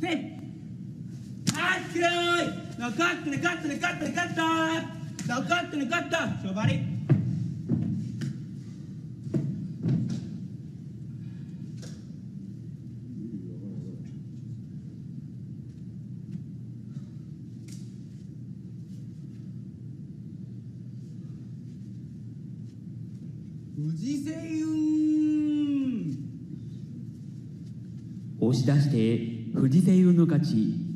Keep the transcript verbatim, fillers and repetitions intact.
せあっきょいなかったねかったねかったねかったなかったねかった勝負あり富士星雲押し出して藤星雲の勝ち。